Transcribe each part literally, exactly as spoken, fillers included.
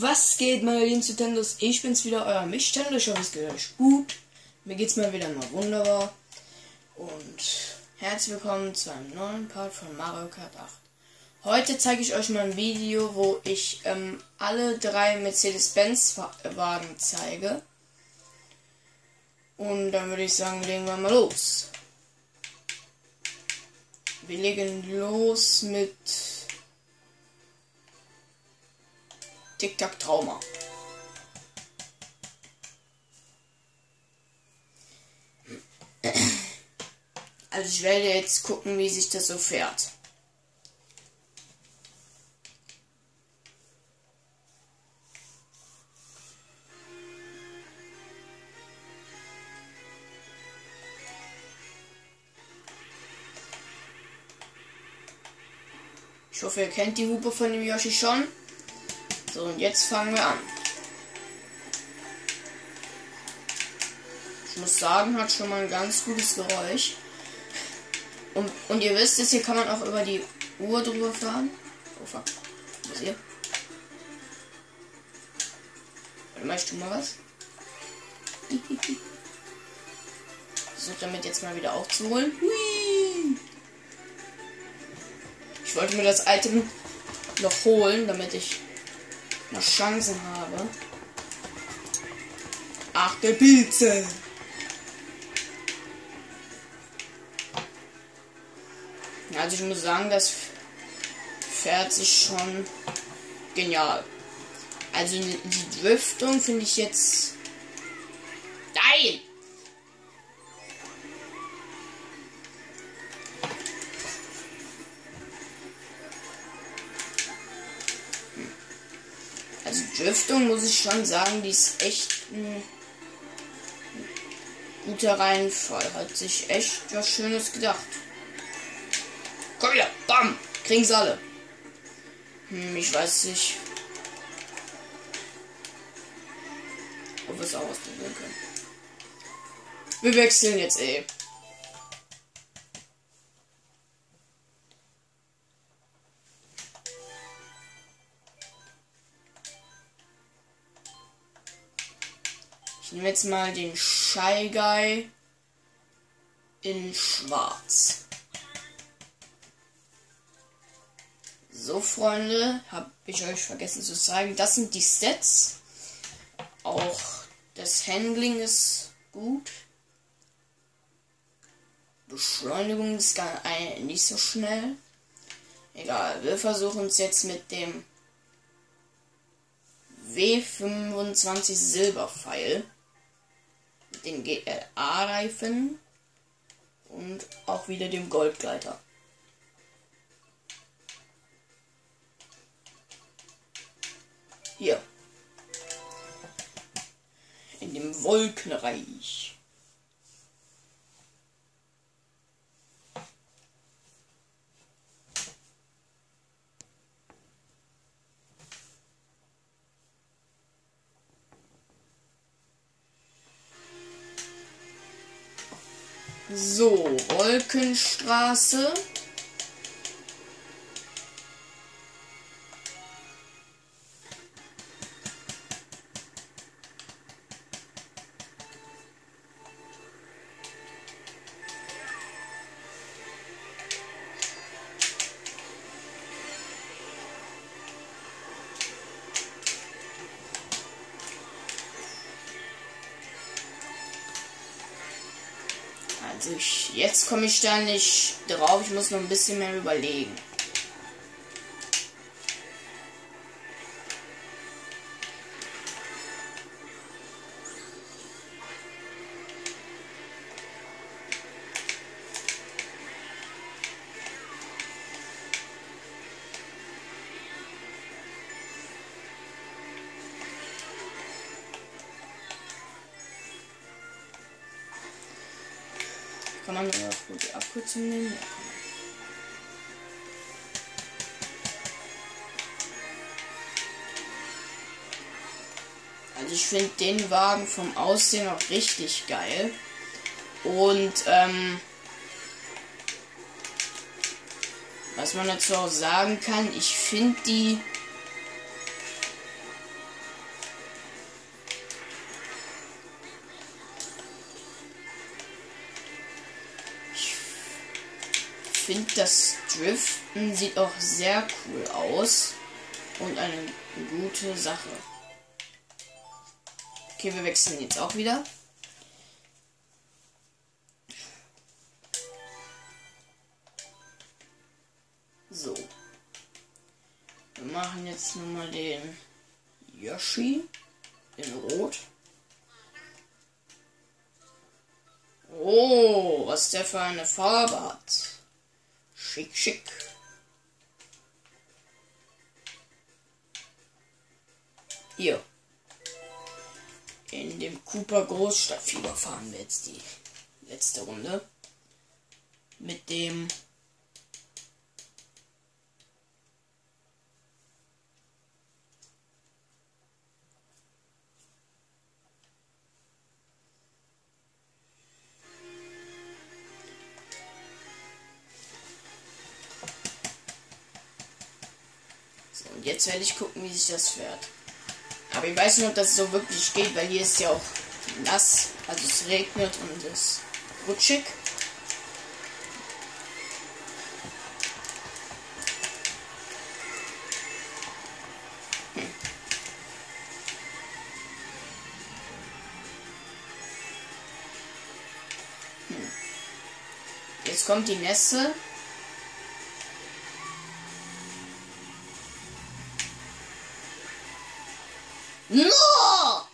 Was geht, meine lieben Nintendos? Ich bin's wieder, euer Michtendo. Ich hoffe, es geht euch gut. Mir geht's mal wieder mal wunderbar. Und herzlich willkommen zu einem neuen Part von Mario Kart acht. Heute zeige ich euch mal ein Video, wo ich ähm, alle drei Mercedes-Benz-Wagen zeige. Und dann würde ich sagen, legen wir mal los. Wir legen los mit Tic-Tac Trauma. Also ich werde jetzt gucken, wie sich das so fährt. Ich hoffe, ihr kennt die Hupe von dem Yoshi schon. So, und jetzt fangen wir an. Ich muss sagen, hat schon mal ein ganz gutes Geräusch. Und, und ihr wisst es, hier kann man auch über die Uhr drüber fahren. Oh fuck. Was hier? Warte mal, ich tu mal was. Versuche damit jetzt mal wieder aufzuholen. Hui. Ich wollte mir das Item noch holen, damit ich noch Chancen habe. Ach, der Pilze! Also ich muss sagen, das fährt sich schon genial. Also die Driftung finde ich jetzt... Nein! Also Driftung muss ich schon sagen, die ist echt ein guter Reinfall. Hat sich echt was Schönes gedacht. Komm wieder, bam, kriegen sie alle. Hm, ich weiß nicht, ob wir es auch ausprobieren können. Wir wechseln jetzt eh. Ich nehme jetzt mal den Shy Guy in Schwarz. So, Freunde, habe ich euch vergessen zu zeigen. Das sind die Stats. Auch das Handling ist gut. Beschleunigung ist gar nicht so schnell. Egal, wir versuchen es jetzt mit dem W fünfundzwanzig Silberpfeil. Mit den G L A-Reifen. Und auch wieder dem Goldgleiter. Hier. In dem Wolkenreich. So, Wolkenstraße. Also ich, jetzt komme ich da nicht drauf, ich muss noch ein bisschen mehr überlegen. Kann man aber auch gut die Abkürzung nehmen? Ja, also ich finde den Wagen vom Aussehen auch richtig geil. Und ähm, was man dazu auch sagen kann, ich finde die finde, das Driften sieht auch sehr cool aus und eine gute Sache. Okay, wir wechseln jetzt auch wieder. So. Wir machen jetzt nur mal den Yoshi in Rot. Oh, was der für eine Farbe hat. Schick, schick. Hier. In dem Cooper Großstadtfieber fahren wir jetzt die letzte Runde. Mit dem So, und jetzt werde ich gucken, wie sich das fährt. Aber ich weiß nicht, ob das so wirklich geht, weil hier ist ja auch nass. Also es regnet und es ist rutschig. Hm. Hm. Jetzt kommt die Nässe. No!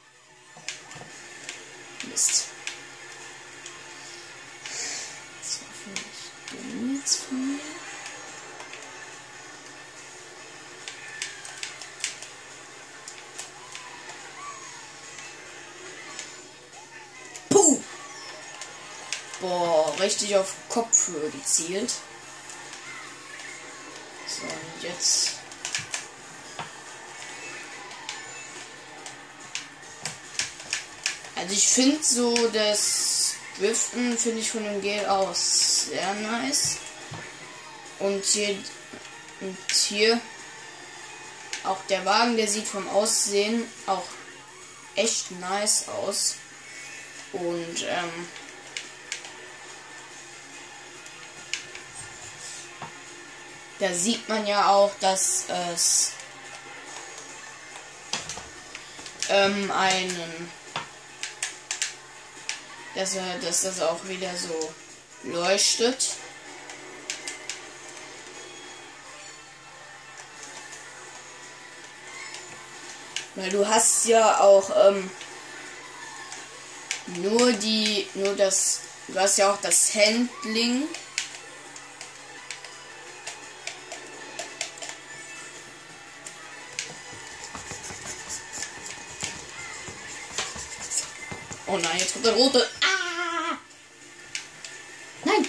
Mist. Das war vielleicht dumm jetzt von mir. Puh! Boah, richtig auf Kopfhöhe gezielt. So, und jetzt. Also ich finde so das Driften finde ich von dem Gel aus sehr nice. Und hier, und hier auch der Wagen, der sieht vom Aussehen auch echt nice aus. Und ähm, da sieht man ja auch, dass es ähm, einen Dass, er, dass das auch wieder so leuchtet. Weil du hast ja auch ähm, nur die, nur das, du hast ja auch das Handling. Oh nein, jetzt kommt der rote. Ah! Nein!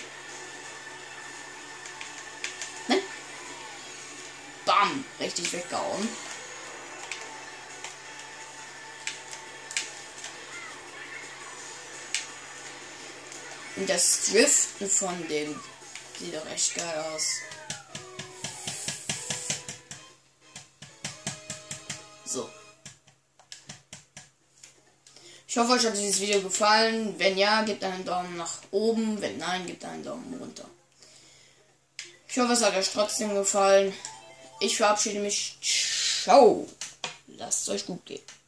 Nein! Bam! Richtig weggehauen. Und das Driften von dem sieht doch echt geil aus. So. Ich hoffe, euch hat dieses Video gefallen. Wenn ja, gebt einen Daumen nach oben. Wenn nein, gebt einen Daumen runter. Ich hoffe, es hat euch trotzdem gefallen. Ich verabschiede mich. Ciao. Lasst es euch gut gehen.